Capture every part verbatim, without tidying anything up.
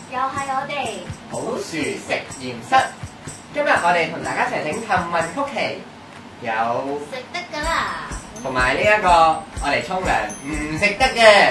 又係我哋好薯食驗室。今日我哋同大家一齊整幸運曲奇，有食得㗎啦， 同埋呢一個我嚟沖涼唔食得嘅。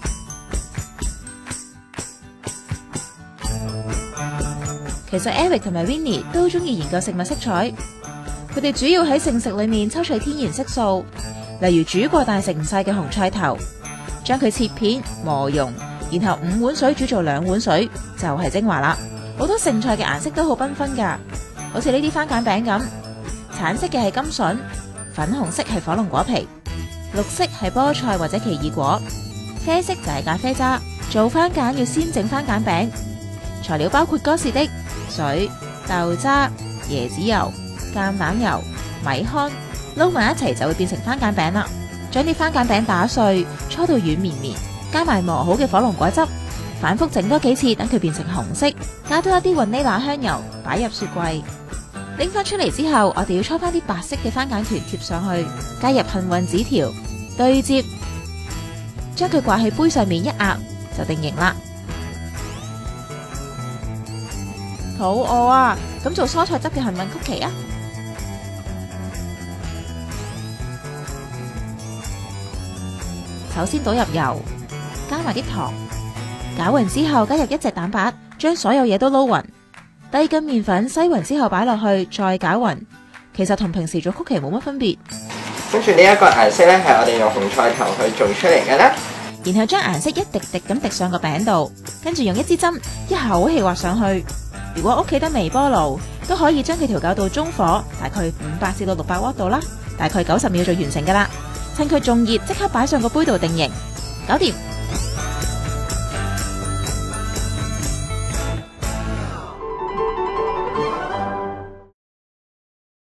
其實 Eric 同埋 Winnie 都中意研究食物色彩，佢哋主要喺剩食裏面抽取天然色素，例如煮過但食唔晒嘅紅菜頭，將佢切片磨溶，然後五碗水煮做兩碗水，就係精華啦。好多剩菜嘅顏色都好繽紛噶，好似呢啲番梘餅咁，橙色嘅係甘筍，粉紅色係火龍果皮，綠色係菠菜或者奇異果，啡色就係咖啡渣。做番梘要先整番梘餅，材料包括哥士的水、豆渣、椰子油、橄欖油、米糠，撈埋一齊就會變成番梘餅啦。將啲番梘餅打碎，搓到軟綿綿，加埋磨好嘅火龍果汁，反覆整多幾次，等佢變成紅色，加多一啲雲呢拿香油，擺入雪櫃。拎翻出嚟之後，我哋要搓翻啲白色嘅番梘團貼上去，加入幸運紙條，對接，將佢掛喺杯上面一壓就定型啦。肚餓啊！咁做蔬菜汁嘅幸運曲奇啊！首先倒入油，加埋啲糖，攪勻之後加入一隻蛋白，將所有嘢都撈勻。低筋麵粉篩勻之後擺落去，再攪勻。其實同平時做曲奇冇乜分別。 跟住呢一個顏色咧，係我哋用紅菜頭去做出嚟嘅啦。 然後將顏色一滴滴咁滴上個餅度，跟住用一支針一口氣畫上去。如果屋企得微波爐，都可以將佢調校到中火，大概五百至到六百瓦度啦，大概九十秒就完成噶啦。趁佢仲熱，即刻擺上個杯度定型，搞掂。